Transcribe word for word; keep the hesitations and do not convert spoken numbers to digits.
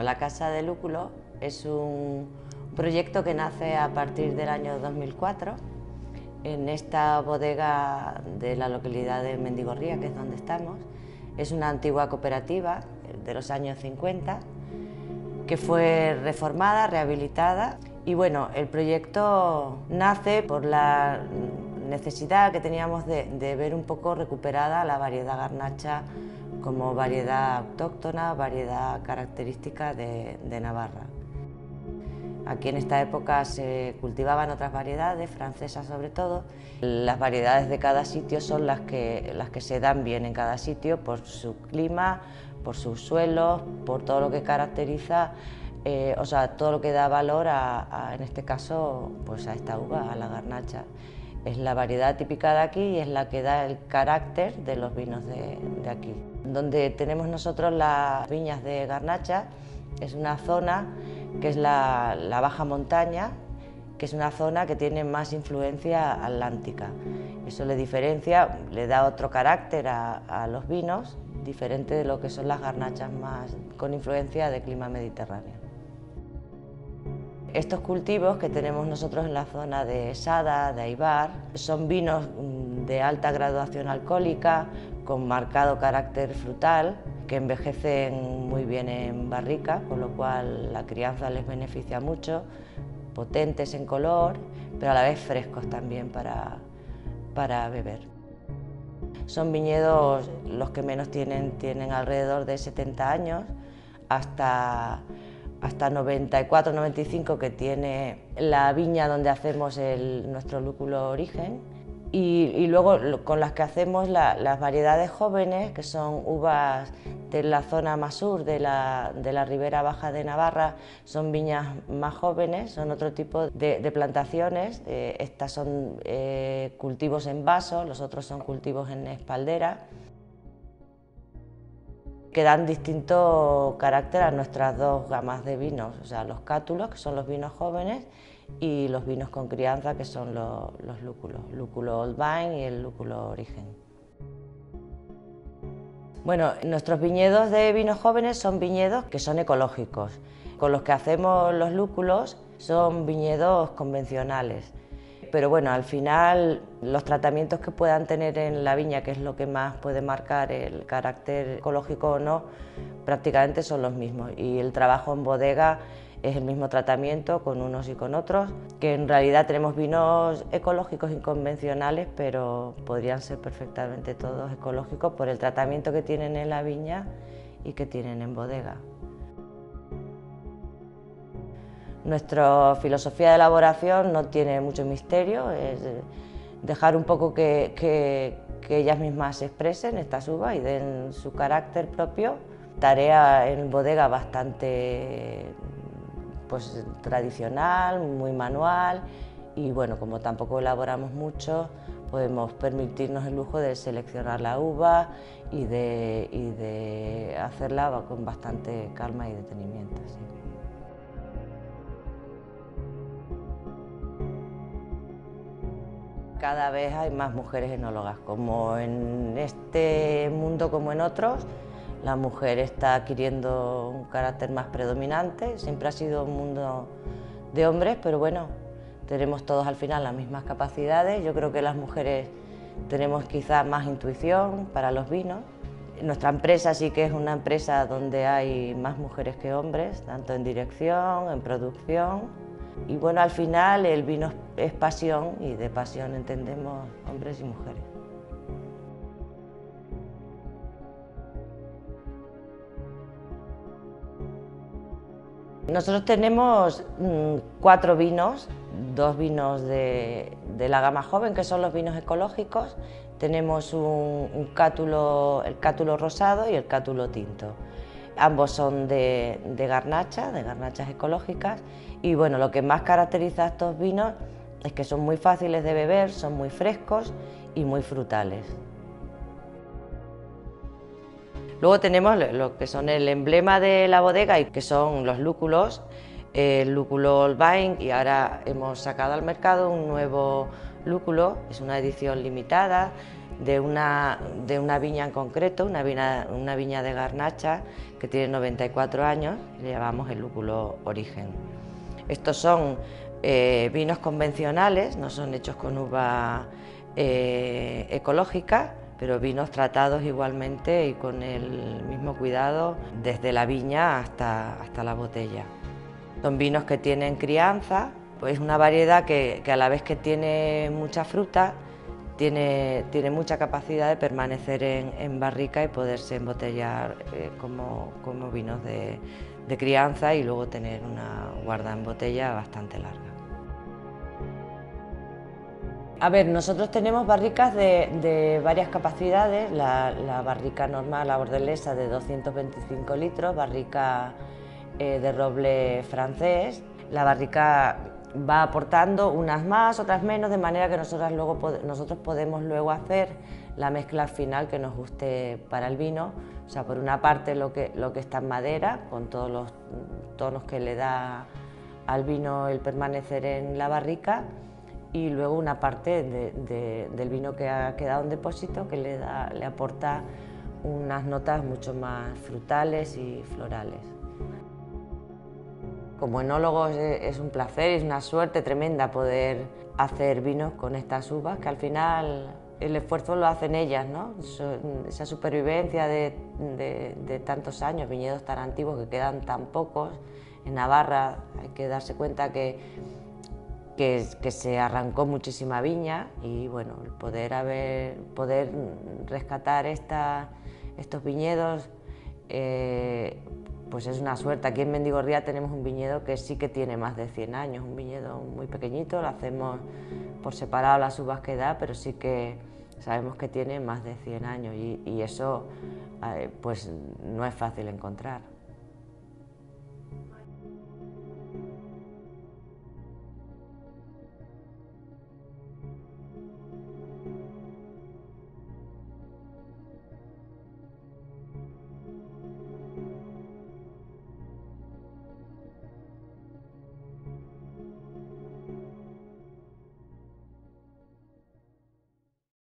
la Casa de Lúculo es un proyecto que nace a partir del año dos mil cuatro en esta bodega de la localidad de Mendigorría, que es donde estamos. Es una antigua cooperativa de los años cincuenta que fue reformada, rehabilitada, y bueno, el proyecto nace por la necesidad que teníamos de, de ver un poco recuperada la variedad garnacha como variedad autóctona, variedad característica de, de Navarra. Aquí en esta época se cultivaban otras variedades, francesas sobre todo. Las variedades de cada sitio son las que, las que se dan bien en cada sitio por su clima, por sus suelos, por todo lo que caracteriza, eh, o sea, todo lo que da valor a, a, en este caso, pues a esta uva, a la garnacha. Es la variedad típica de aquí y es la que da el carácter de los vinos de, de aquí. Donde tenemos nosotros las viñas de garnacha es una zona que es la, la baja montaña, que es una zona que tiene más influencia atlántica. Eso le diferencia, le da otro carácter a, a los vinos, diferente de lo que son las garnachas más con influencia de clima mediterráneo. Estos cultivos que tenemos nosotros en la zona de Sada, de Aibar, son vinos de alta graduación alcohólica, con marcado carácter frutal, que envejecen muy bien en barrica, con lo cual la crianza les beneficia mucho, potentes en color, pero a la vez frescos también para, para beber. Son viñedos, los que menos tienen, tienen alrededor de setenta años, hasta, hasta noventa y cuatro, noventa y cinco que tiene la viña donde hacemos el, nuestro lúculo origen. Y, y luego con las que hacemos la, las variedades jóvenes, que son uvas de la zona más sur, de la, de la ribera baja de Navarra, son viñas más jóvenes, son otro tipo de, de plantaciones. Eh, estas son eh, cultivos en vaso, los otros son cultivos en espaldera, que dan distinto carácter a nuestras dos gamas de vinos, o sea, los cátulos, que son los vinos jóvenes, y los vinos con crianza, que son los, los lúculos, lúculo Old Vine y el lúculo Origen. Bueno, nuestros viñedos de vinos jóvenes son viñedos que son ecológicos. Con los que hacemos los lúculos son viñedos convencionales. Pero bueno, al final los tratamientos que puedan tener en la viña, que es lo que más puede marcar el carácter ecológico o no, prácticamente son los mismos. Y el trabajo en bodega es el mismo tratamiento con unos y con otros, que en realidad tenemos vinos ecológicos y convencionales, pero podrían ser perfectamente todos ecológicos por el tratamiento que tienen en la viña y que tienen en bodega. Nuestra filosofía de elaboración no tiene mucho misterio, es dejar un poco que, que, que ellas mismas se expresen estas uvas y den su carácter propio. Tarea en bodega bastante pues, tradicional, muy manual, y bueno, como tampoco elaboramos mucho, podemos permitirnos el lujo de seleccionar la uva y de, y de hacerla con bastante calma y detenimiento. Sí. Cada vez hay más mujeres enólogas, como en este mundo como en otros. La mujer está adquiriendo un carácter más predominante, siempre ha sido un mundo de hombres, pero bueno, tenemos todos al final las mismas capacidades. Yo creo que las mujeres tenemos quizás más intuición para los vinos. Nuestra empresa sí que es una empresa donde hay más mujeres que hombres, tanto en dirección, en producción. Y bueno, al final el vino es pasión y de pasión entendemos hombres y mujeres. Nosotros tenemos mmm, cuatro vinos, dos vinos de, de la gama joven, que son los vinos ecológicos. Tenemos un, un cátulo, el cátulo rosado y el cátulo tinto. Ambos son de, de garnacha, de garnachas ecológicas, y bueno, lo que más caracteriza a estos vinos es que son muy fáciles de beber, son muy frescos y muy frutales. Luego tenemos lo que son el emblema de la bodega, y que son los lúculos, el lúculo Old Vine, y ahora hemos sacado al mercado un nuevo Lúculo, es una edición limitada de una, de una viña en concreto, una viña, una viña de Garnacha que tiene noventa y cuatro años, y le llamamos el Lúculo Origen. Estos son eh, vinos convencionales, no son hechos con uva eh, ecológica, pero vinos tratados igualmente y con el mismo cuidado desde la viña hasta, hasta la botella. Son vinos que tienen crianza, pues una variedad que, que a la vez que tiene mucha fruta, tiene, tiene mucha capacidad de permanecer en, en barrica y poderse embotellar eh, como, como vinos de, de crianza y luego tener una guarda en botella bastante larga. A ver, nosotros tenemos barricas de, de varias capacidades, la, la barrica normal, la bordelesa de doscientos veinticinco litros, barrica eh, de roble francés. La barrica va aportando unas más, otras menos, de manera que nosotros, luego, nosotros podemos luego hacer la mezcla final que nos guste para el vino. O sea, por una parte lo que, lo que está en madera, con todos los tonos que le da al vino el permanecer en la barrica, y luego una parte de, de, del vino que ha quedado en depósito que le, da, le aporta unas notas mucho más frutales y florales. Como enólogo es un placer y es una suerte tremenda poder hacer vinos con estas uvas, que al final el esfuerzo lo hacen ellas, ¿no? Esa supervivencia de, de, de tantos años, viñedos tan antiguos que quedan tan pocos. En Navarra hay que darse cuenta que, que, que se arrancó muchísima viña y bueno, el poder, haber, poder rescatar esta, estos viñedos eh, pues es una suerte. Aquí en Mendigorría tenemos un viñedo que sí que tiene más de cien años, un viñedo muy pequeñito, lo hacemos por separado las uvas que da, pero sí que sabemos que tiene más de cien años y, y eso eh, pues no es fácil encontrar.